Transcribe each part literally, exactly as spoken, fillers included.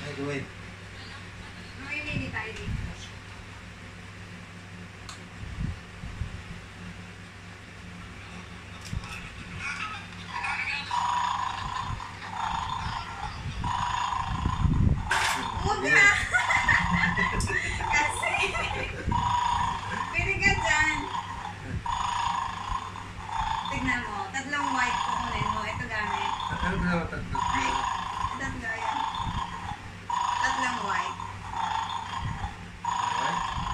Ay, gawin. Mamimili tayo dito. Huwag na! Kasi, pili ka dyan. Tignan mo, tatlong white kukunin mo. Ito gamit. Ano ba naman tatlo? Ay, tatlo yan. Tatlong white. Alright.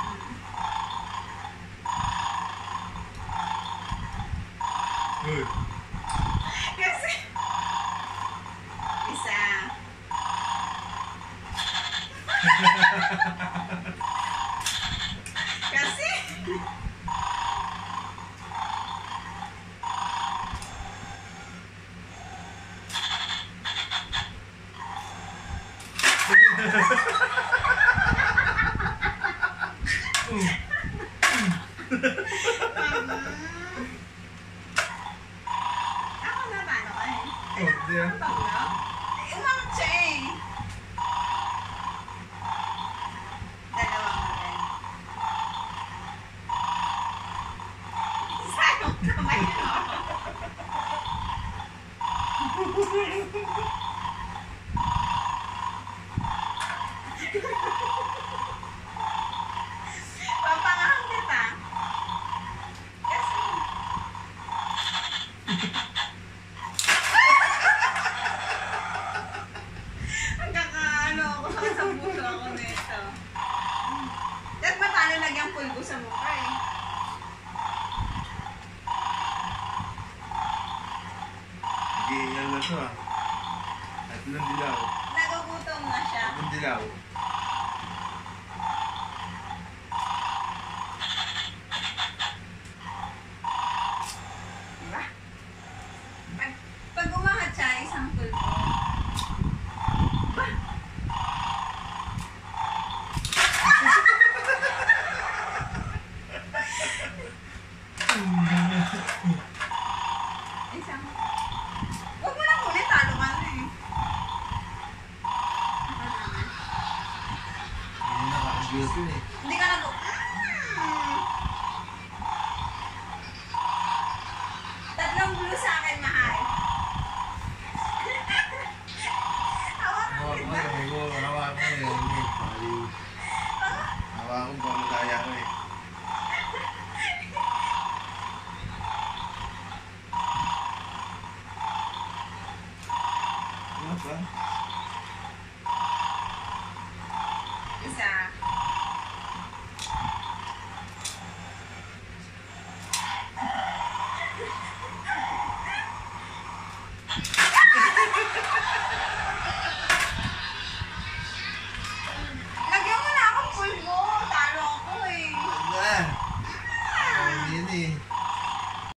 Good. Kasi, isa. Kasi, ako na paano ka eh? Oh, diyan. Ano ba? Umang siya eh. Dalawang rin. Sayang kamay mo. Papangahan kita. Kasi, nagkakaano ako, sa puso ako nito. Dahil ba paano nagyang pulbo sa mukha eh? Nag-iingal na to ah. Tatlong dilaw. Nagugutom na siya. Tatlong dilaw. Diba? Pag, pag umangat siya, isang pulbo. Ba? Isang. Huwag mo na kunin, talo ka na eh. Ano naman? Hindi nakakagilty eh. Hindi ka nag- Mm. Tatlong blue sa akin, mahal. Hawakan Hawa ko kita. nga, sabi ko, hawa ko eh. Hindi, paliw. Hawa ko ba madaya ko eh. Ano ba?